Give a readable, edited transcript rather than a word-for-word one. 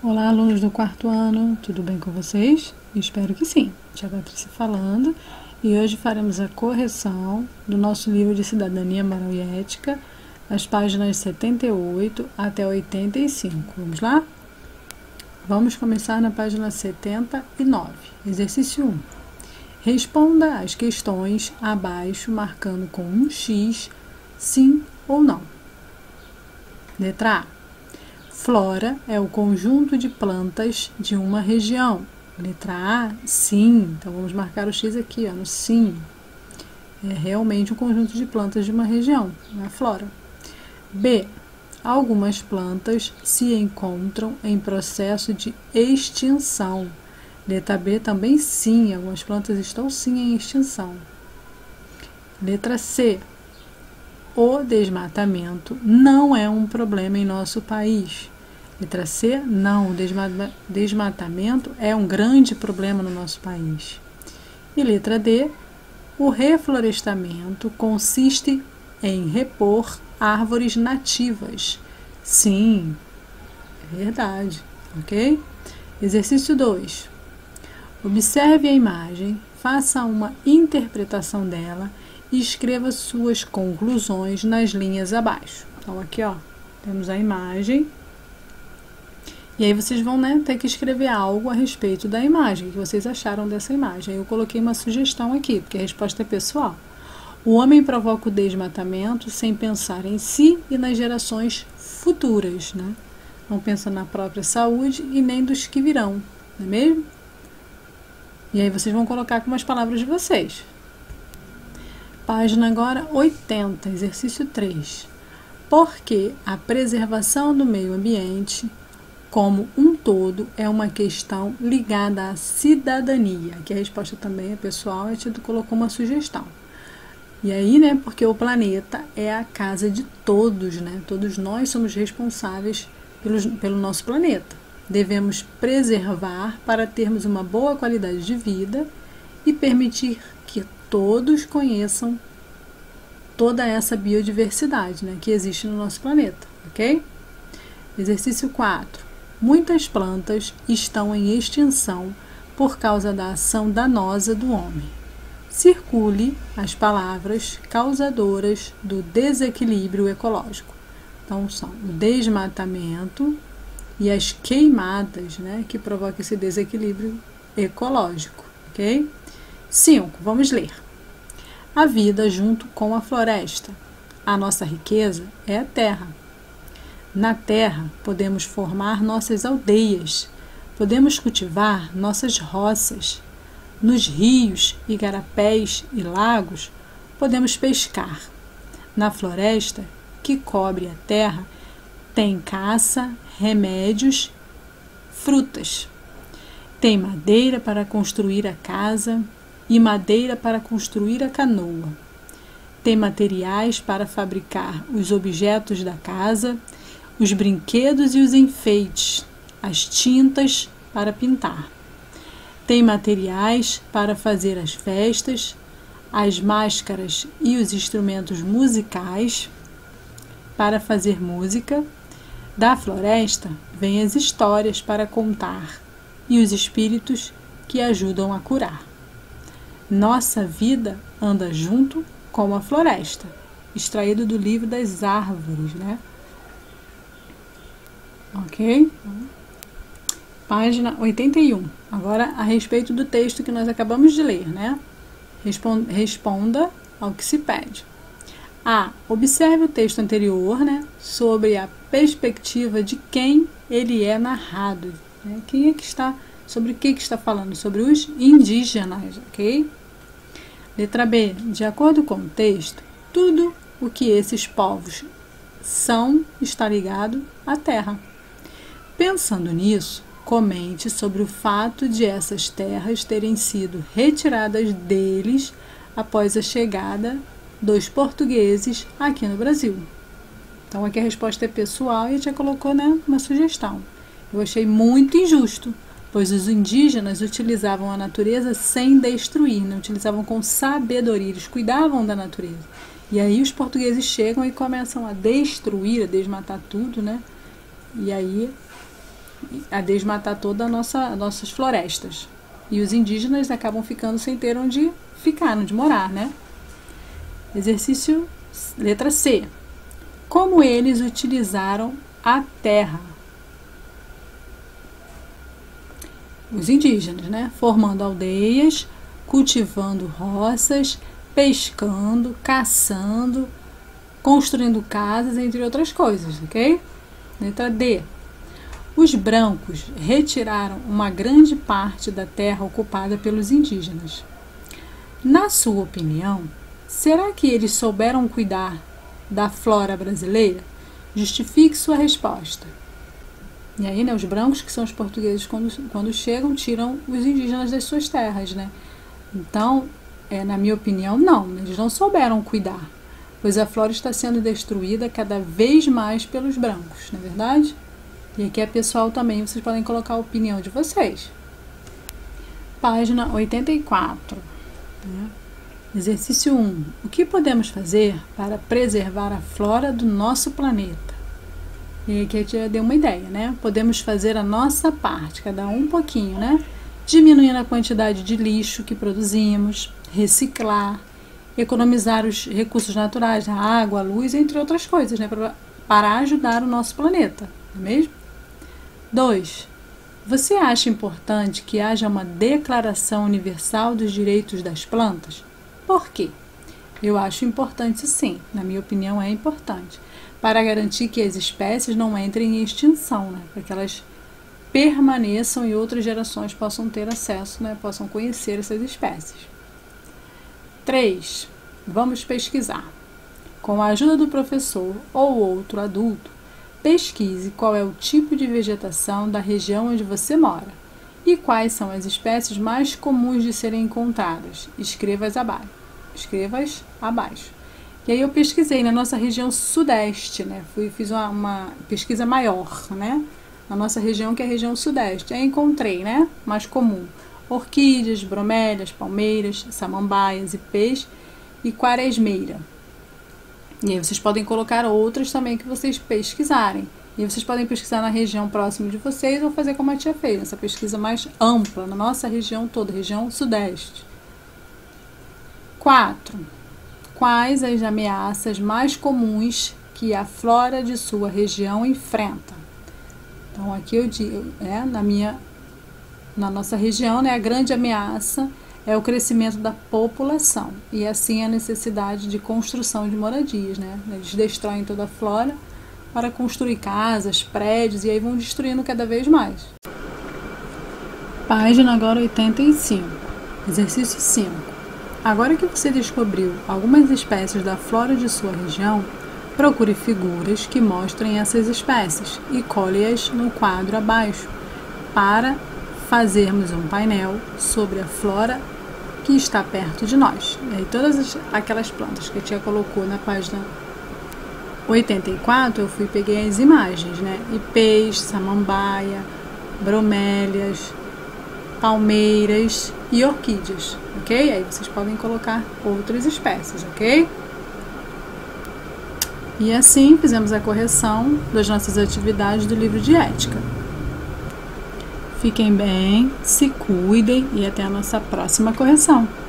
Olá, alunos do quarto ano, tudo bem com vocês? Espero que sim. Tia Patrícia falando, e hoje faremos a correção do nosso livro de Cidadania, Moral e Ética, as páginas 78 até 85. Vamos lá? Vamos começar na página 79, exercício 1. Responda as questões abaixo, marcando com um X, sim ou não. Letra A. Flora é o conjunto de plantas de uma região. Letra A, sim. Então, vamos marcar o X aqui, no sim. É realmente um conjunto de plantas de uma região, a flora. B. Algumas plantas se encontram em processo de extinção. Letra B também sim. Algumas plantas estão sim em extinção. Letra C. O desmatamento não é um problema em nosso país. Letra C, não, o desmatamento é um grande problema no nosso país. E letra D, o reflorestamento consiste em repor árvores nativas. Sim, é verdade, ok? Exercício 2. Observe a imagem, faça uma interpretação dela e escreva suas conclusões nas linhas abaixo. Então, aqui, temos a imagem. E aí vocês vão, ter que escrever algo a respeito da imagem, o que vocês acharam dessa imagem. Eu coloquei uma sugestão aqui, porque a resposta é pessoal. O homem provoca o desmatamento sem pensar em si e nas gerações futuras, Não pensa na própria saúde e nem dos que virão, não é mesmo? E aí vocês vão colocar com as palavras de vocês. Página agora 80, exercício 3. Porque a preservação do meio ambiente como um todo é uma questão ligada à cidadania. Aqui a resposta também é pessoal, a Tito colocou uma sugestão. E aí, porque o planeta é a casa de todos, Todos nós somos responsáveis pelo nosso planeta. Devemos preservar para termos uma boa qualidade de vida e permitir que todos conheçam toda essa biodiversidade, que existe no nosso planeta, ok? Exercício 4. Muitas plantas estão em extinção por causa da ação danosa do homem. Circule as palavras causadoras do desequilíbrio ecológico. Então, são o desmatamento e as queimadas, que provocam esse desequilíbrio ecológico, ok? 5. Vamos ler. A vida junto com a floresta. A nossa riqueza é a terra. Na terra, podemos formar nossas aldeias, podemos cultivar nossas roças. Nos rios, igarapés e lagos, podemos pescar. Na floresta, que cobre a terra, tem caça, remédios, frutas. Tem madeira para construir a casa e madeira para construir a canoa. Tem materiais para fabricar os objetos da casa, os brinquedos e os enfeites, as tintas para pintar. Tem materiais para fazer as festas, as máscaras e os instrumentos musicais para fazer música. Da floresta vêm as histórias para contar e os espíritos que ajudam a curar. Nossa vida anda junto com a floresta, extraído do livro das árvores, Ok? Página 81. Agora, a respeito do texto que nós acabamos de ler, Responda ao que se pede. A. Observe o texto anterior, sobre a perspectiva de quem ele é narrado. Quem é que está, sobre o que está falando? Sobre os indígenas, ok? Letra B. De acordo com o texto, tudo o que esses povos são está ligado à terra. Pensando nisso, comente sobre o fato de essas terras terem sido retiradas deles após a chegada dos portugueses aqui no Brasil. Então, aqui a resposta é pessoal e a tia colocou, uma sugestão. Eu achei muito injusto, pois os indígenas utilizavam a natureza sem destruir, utilizavam com sabedoria, eles cuidavam da natureza. E aí os portugueses chegam e começam a destruir, a desmatar tudo, E aí a desmatar todas nossas florestas. E os indígenas acabam ficando sem ter onde ficar, onde morar, né? Exercício letra C. Como eles utilizaram a terra? Os indígenas, né? Formando aldeias, cultivando roças, pescando, caçando, construindo casas, entre outras coisas, ok? Letra D. Os brancos retiraram uma grande parte da terra ocupada pelos indígenas. Na sua opinião, será que eles souberam cuidar da flora brasileira? Justifique sua resposta. E aí, né, os brancos, que são os portugueses, quando chegam, tiram os indígenas das suas terras, né? Então, na minha opinião, não. Eles não souberam cuidar, pois a flora está sendo destruída cada vez mais pelos brancos, não é verdade? E aqui é pessoal também, vocês podem colocar a opinião de vocês. Página 84. Né? Exercício 1. O que podemos fazer para preservar a flora do nosso planeta? E aqui eu já dei uma ideia, né? Podemos fazer a nossa parte, cada um pouquinho, né? Diminuindo a quantidade de lixo que produzimos, reciclar, economizar os recursos naturais, a água, a luz, entre outras coisas, né? Para ajudar o nosso planeta, não é mesmo? 2. Você acha importante que haja uma Declaração Universal dos Direitos das Plantas? Por quê? Eu acho importante sim, na minha opinião é importante, para garantir que as espécies não entrem em extinção, né? Para que elas permaneçam e outras gerações possam ter acesso, né? Possam conhecer essas espécies. 3. Vamos pesquisar. Com a ajuda do professor ou outro adulto, pesquise qual é o tipo de vegetação da região onde você mora e quais são as espécies mais comuns de serem encontradas. Escreva-as abaixo. E aí eu pesquisei na nossa região sudeste, né? Fiz uma pesquisa maior, né? Na nossa região, que é a região sudeste. Aí encontrei, né? Mais comum. Orquídeas, bromélias, palmeiras, samambaias, ipês e quaresmeira. E aí vocês podem colocar outras também que vocês pesquisarem. E aí vocês podem pesquisar na região próxima de vocês ou fazer como a tia fez, essa pesquisa mais ampla, na nossa região toda, região sudeste. 4. Quais as ameaças mais comuns que a flora de sua região enfrenta? Então, aqui eu digo, na nossa região, né, a grande ameaça é o crescimento da população e assim a necessidade de construção de moradias, né? Eles destroem toda a flora para construir casas, prédios e aí vão destruindo cada vez mais. Página agora 85. Exercício 5. Agora que você descobriu algumas espécies da flora de sua região, procure figuras que mostrem essas espécies e cole-as no quadro abaixo para fazermos um painel sobre a flora que está perto de nós. E aí todas aquelas plantas que a tia colocou na página 84, eu peguei as imagens, né? Ipês, samambaia, bromélias, palmeiras e orquídeas, ok? Aí vocês podem colocar outras espécies, ok? E assim fizemos a correção das nossas atividades do livro de ética. Fiquem bem, se cuidem e até a nossa próxima correção.